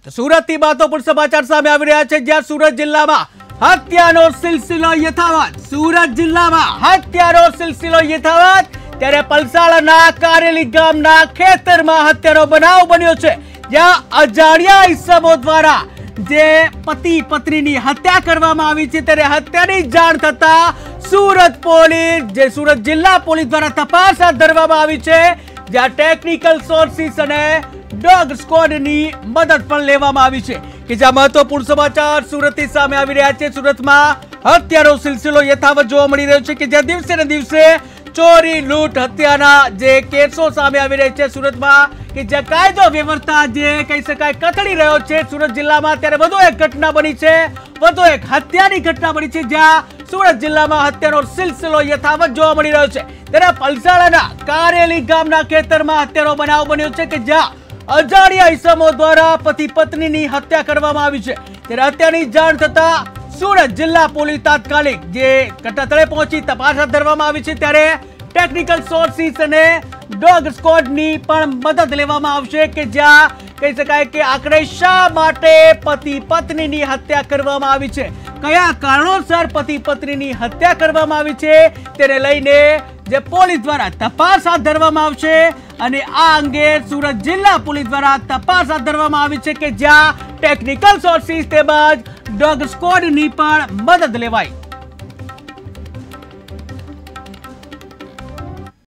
સુરતથી મહત્વપૂર્ણ સમાચાર સામે આવી રહ્યા છે, જ્યાં સુરત જિલ્લામાં હત્યાનો સિલસિલો યથાવત. સુરત જિલ્લામાં હત્યાનો સિલસિલો યથાવત. ત્યારે પલસાણાના કારેલી ગામના ખેતરમાં હત્યાનો બનાવ બન્યો છે, જ્યાં અજાણ્યા ઇસમો દ્વારા જે પતિ પત્નીની હત્યા કરવામાં આવી છે, ત્યારે હત્યાની જાણ થતા સુરત પોલીસ, જે સુરત જિલ્લા પોલીસ દ્વારા તપાસ હાથ ધરવામાં આવી છે, જ્યાં ટેકનિકલ સોર્સિસ અને ડોગ સ્ક્વોડની મદદ પણ લેવામાં આવી છે. કે જ્યાં મહત્વપૂર્ણ સમાચાર સુરતથી સામે આવી રહ્યા છે. સુરતમાં હત્યાનો સિલસિલો યથાવત જોવા મળી રહ્યો છે, કે જ્યાં દિવસે ને દિવસે ચોરી, લૂંટ, હત્યાના જે કેસો સામે આવી રહ્યા છે સુરતમાં, કે જ્યાં કાયદો વ્યવસ્થા જે કહી શકાય કથળી રહ્યો છે સુરત જિલ્લામાં. ત્યારે વધુ એક ઘટના બની છે, વધુ એક હત્યાની ઘટના બની છે, જ્યાં સુરત જિલ્લામાં હત્યાનો સિલસિલો યથાવત જોવા મળી રહ્યો છે. ત્યારે પલસાણાના કારેલી ગામના ખેતરમાં હત્યાનો બનાવ બન્યો છે, કે જ્યાં અજાણ્યા ઇસમો દ્વારા પતિ પત્નીની હત્યા કરવામાં આવી છે. ત્યારે હત્યાની જાણ થતા સુરત જિલ્લા પોલીસ તાત્કાલિક જે ઘટનાસ્થળે પહોંચી તપાસ હાથ ધરવામાં આવી છે. ત્યારે ટેકનિકલ સોર્સિસ અને ડોગ સ્ક્વોડની પણ મદદ લેવામાં આવશે, કે જ્યાં કહી શકાય કે આખરે શા માટે પતિ પત્નીની હત્યા કરવામાં આવી છે, કયા કારણોસર પતિ પત્નીની હત્યા કરવામાં આવી છે, તેને લઈને જે પોલીસ દ્વારા તપાસ હાથ ધરવામાં આવશે. અને આ અંગે સુરત જિલ્લા પોલીસ દ્વારા તપાસ હાથ ધરવામાં આવી છે, કે જ્યાં ટેકનિકલ સોર્સિસ તેમજ ડોગ સ્ક્વોડની પણ મદદ લેવાય.